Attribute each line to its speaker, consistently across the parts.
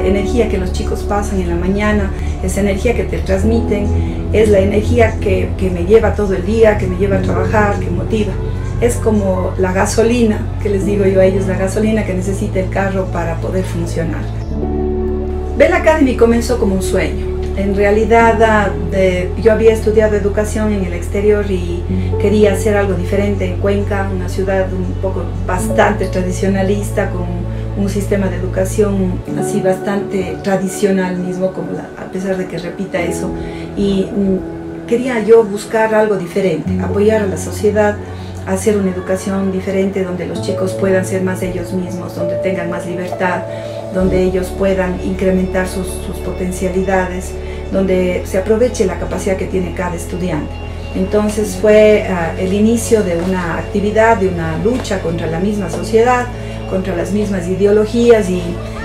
Speaker 1: esa energía que los chicos pasan en la mañana, esa energía que te transmiten, es la energía que me lleva todo el día, que me lleva a trabajar, que motiva. Es como la gasolina, que les digo yo a ellos, la gasolina que necesita el carro para poder funcionar. Bell Academy comenzó como un sueño. En realidad yo había estudiado educación en el exterior y quería hacer algo diferente en Cuenca, una ciudad bastante tradicionalista, con un sistema de educación así bastante tradicional mismo, a pesar de que repita eso. Y quería yo buscar algo diferente, apoyar a la sociedad, hacer una educación diferente donde los chicos puedan ser más ellos mismos, donde tengan más libertad, donde ellos puedan incrementar sus potencialidades, donde se aproveche la capacidad que tiene cada estudiante. Entonces fue el inicio de una actividad, de una lucha contra la misma sociedad, contra las mismas ideologías y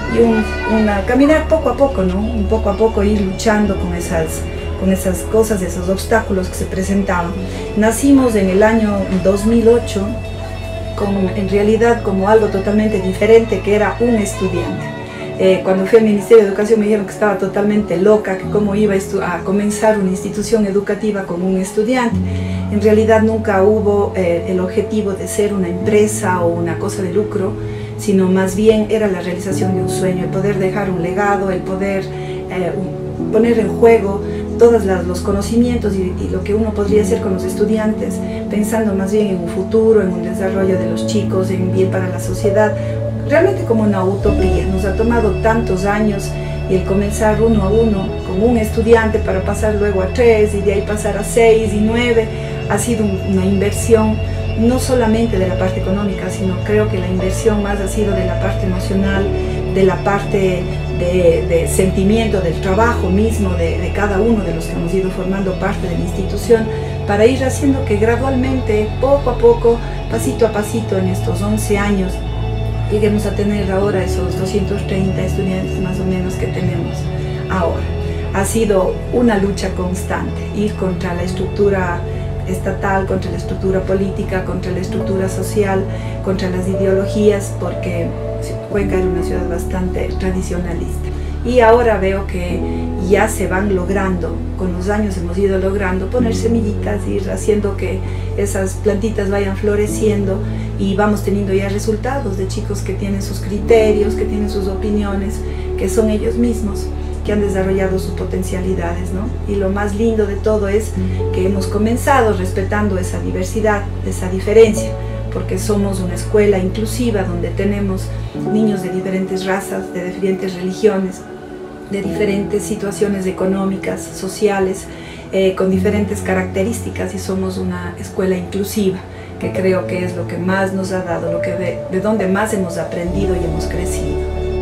Speaker 1: caminar poco a poco, ¿no? Un poco a poco ir luchando con esas cosas, esos obstáculos que se presentaban. Nacimos en el año 2008, en realidad como algo totalmente diferente, que era un estudiante. Cuando fui al Ministerio de Educación me dijeron que estaba totalmente loca, que cómo iba a comenzar una institución educativa con un estudiante. En realidad nunca hubo el objetivo de ser una empresa o una cosa de lucro, sino más bien era la realización de un sueño, el poder dejar un legado, el poder poner en juego todos los conocimientos y lo que uno podría hacer con los estudiantes, pensando más bien en un futuro, en un desarrollo de los chicos, en un bien para la sociedad, realmente como una utopía. Nos ha tomado tantos años y el comenzar uno a uno con un estudiante para pasar luego a 3 y de ahí pasar a 6 y 9, ha sido una inversión no solamente de la parte económica, sino creo que la inversión más ha sido de la parte emocional, de la parte de sentimiento, del trabajo mismo de cada uno de los que hemos ido formando parte de la institución, para ir haciendo que gradualmente, poco a poco, pasito a pasito, en estos 11 años, lleguemos a tener ahora esos 230 estudiantes más o menos que tenemos ahora. Ha sido una lucha constante, ir contra la estructura estatal, contra la estructura política, contra la estructura social, contra las ideologías, porque Cuenca era una ciudad bastante tradicionalista. Y ahora veo que ya se van logrando, con los años hemos ido logrando poner semillitas, ir haciendo que esas plantitas vayan floreciendo y vamos teniendo ya resultados de chicos que tienen sus criterios, que tienen sus opiniones, que son ellos mismos, que han desarrollado sus potencialidades, ¿no? Y lo más lindo de todo es que hemos comenzado respetando esa diversidad, esa diferencia, porque somos una escuela inclusiva donde tenemos niños de diferentes razas, de diferentes religiones, de diferentes situaciones económicas, sociales, con diferentes características, y somos una escuela inclusiva, que creo que es lo que más nos ha dado, de donde más hemos aprendido y hemos crecido.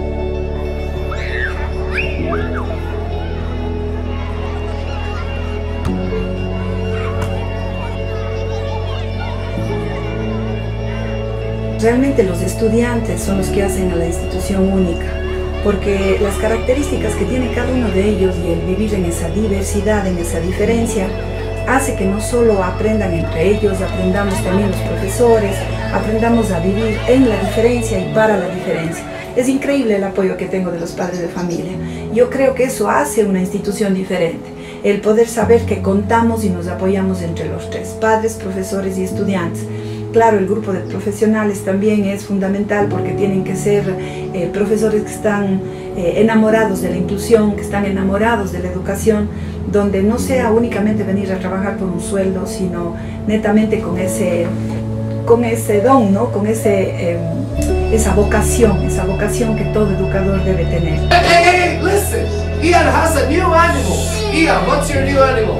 Speaker 1: Realmente los estudiantes son los que hacen a la institución única, porque las características que tiene cada uno de ellos y el vivir en esa diversidad, en esa diferencia, hace que no solo aprendan entre ellos, aprendamos también los profesores, aprendamos a vivir en la diferencia y para la diferencia. Es increíble el apoyo que tengo de los padres de familia. Yo creo que eso hace una institución diferente, el poder saber que contamos y nos apoyamos entre los tres, padres, profesores y estudiantes. Claro, el grupo de profesionales también es fundamental, porque tienen que ser profesores que están enamorados de la inclusión, que están enamorados de la educación, donde no sea únicamente venir a trabajar por un sueldo, sino netamente con ese don, ¿no? Con esa vocación que todo educador debe tener.
Speaker 2: Hey, listen! Ian has a new animal. Ian, what's your new animal?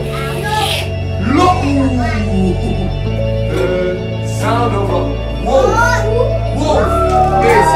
Speaker 2: Look! Sound of a wolf. Wolf is.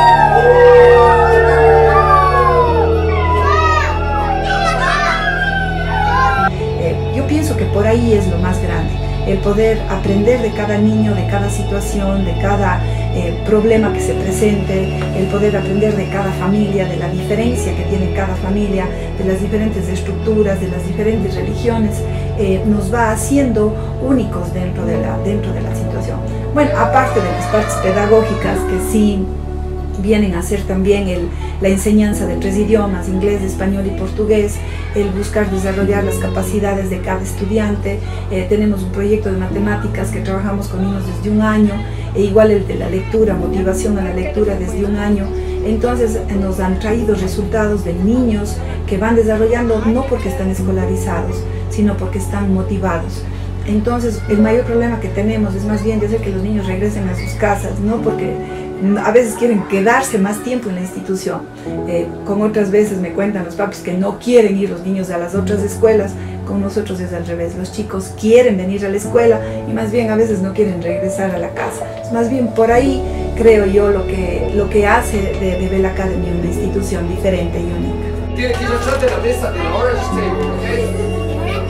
Speaker 1: Yo pienso que por ahí es lo más grande, el poder aprender de cada niño, de cada situación, de cada problema que se presente, el poder aprender de cada familia, de la diferencia que tiene cada familia, de las diferentes estructuras, de las diferentes religiones, nos va haciendo únicos dentro de la situación. Bueno, aparte de las partes pedagógicas, que sí vienen a hacer también la enseñanza de 3 idiomas, inglés, español y portugués, el buscar desarrollar las capacidades de cada estudiante. Tenemos un proyecto de matemáticas que trabajamos con niños desde 1 año, e igual el de la lectura, motivación a la lectura desde 1 año. Entonces nos han traído resultados de niños que van desarrollando no porque están escolarizados, sino porque están motivados. Entonces el mayor problema que tenemos es más bien de hacer que los niños regresen a sus casas, no porque a veces quieren quedarse más tiempo en la institución. Como otras veces me cuentan los papás que no quieren ir los niños a las otras escuelas, con nosotros es al revés. Los chicos quieren venir a la escuela y más bien a veces no quieren regresar a la casa. Es más bien por ahí, creo yo, lo que hace de Bell Academy una institución diferente y única.
Speaker 2: Tiene que ir atrás de la mesa de la Orange Table, ¿ok?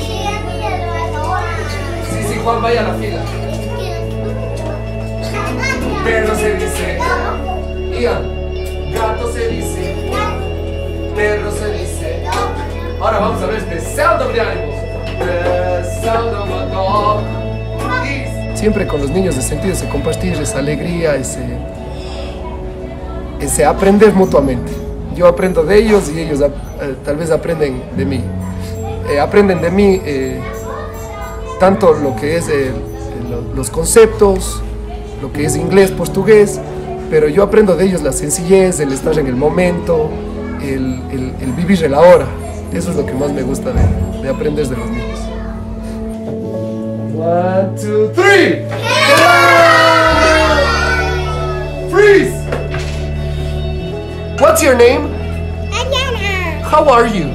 Speaker 2: Sí, Juan, vaya a la fila. Perro se dice. Ian, gato se dice. Perro se dice. Ahora vamos a ver the sound of the animals. The sound of a dog. Siempre con los niños he sentido ese compartir, esa alegría, ese aprender mutuamente. Yo aprendo de ellos y ellos tal vez aprenden de mí. Aprenden de mí tanto lo que es los conceptos, lo que es inglés, portugués, pero yo aprendo de ellos la sencillez, el estar en el momento, el vivir el ahora. Eso es lo que más me gusta de aprender de los niños. 1, 2, 3. Freeze! What's your name?
Speaker 3: Anna.
Speaker 2: How are you?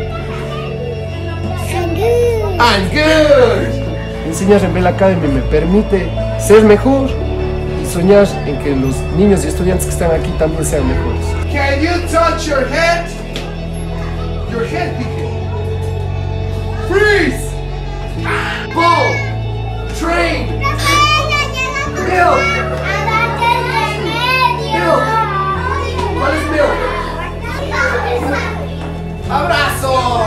Speaker 3: I'm good.
Speaker 2: I'm good. Enseñar en Bell Academy me permite ser mejor y soñar en que los niños y estudiantes que están aquí también sean mejores. Can you touch your head? Your head, Pique. Freeze! Ball! Train! Milk! Milk! ¿Cuál es milk? ¡Abrazo!